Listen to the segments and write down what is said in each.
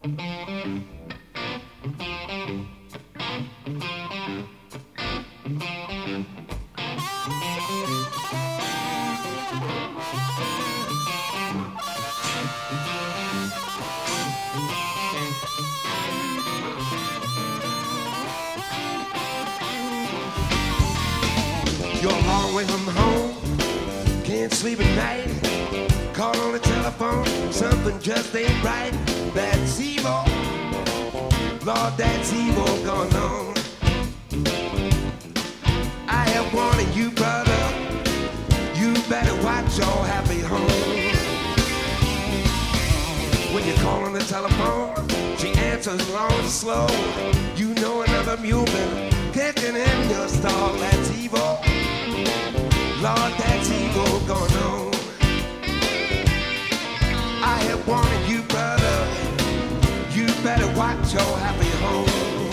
You're a long way from home, can't sleep at night. Call on the telephone, something just ain't right. That's evil, Lord, that's evil going on. I have warned you, brother, you better watch your happy home. When you call on the telephone, she answers long and slow. You know another mule been kicking in your stall. That's evil, Lord, that's evil going on. I have warned you, brother, you better watch your happy home.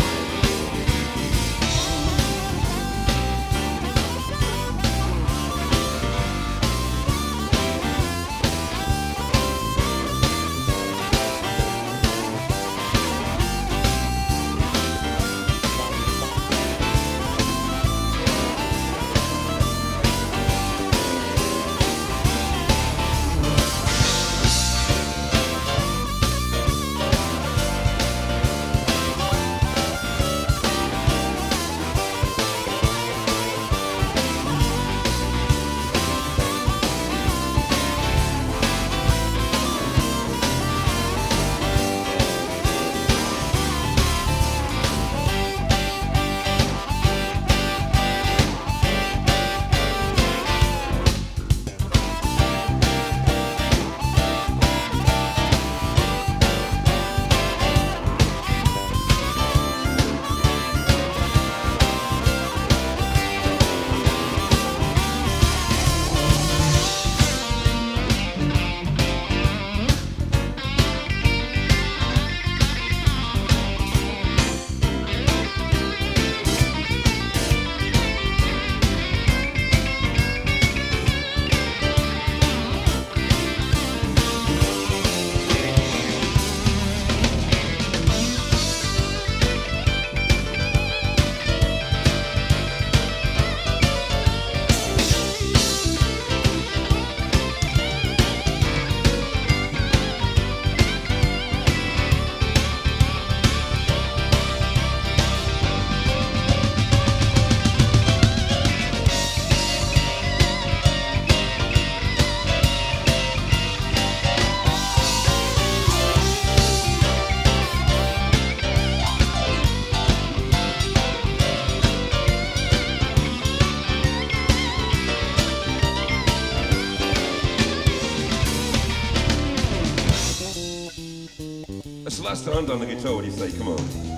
That's the last time on the guitar. What do you say? Come on.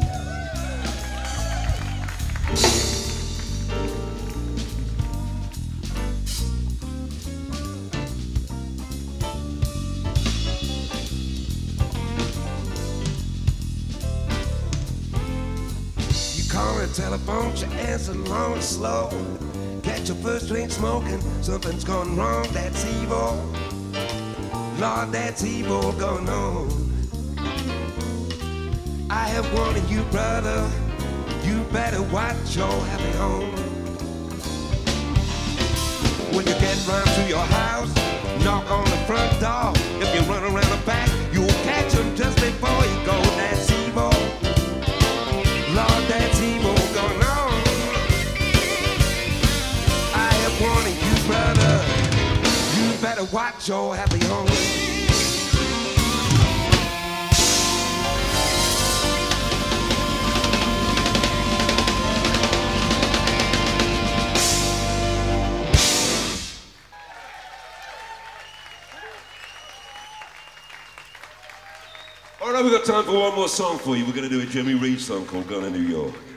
You call the telephone, she answers long and slow. Catch your first drink smoking, something's gone wrong, that's evil. Lord, that's evil going on. I have warned you, brother, you better watch your happy home. When you get round to your house, knock on the front door. If you run around the back, you'll catch them just before you go. That's evil, Lord, that's evil going on. I have warned you, brother, you better watch your happy home. All right, we've got time for one more song for you. We're going to do a Jimmy Reed song called Gone to New York.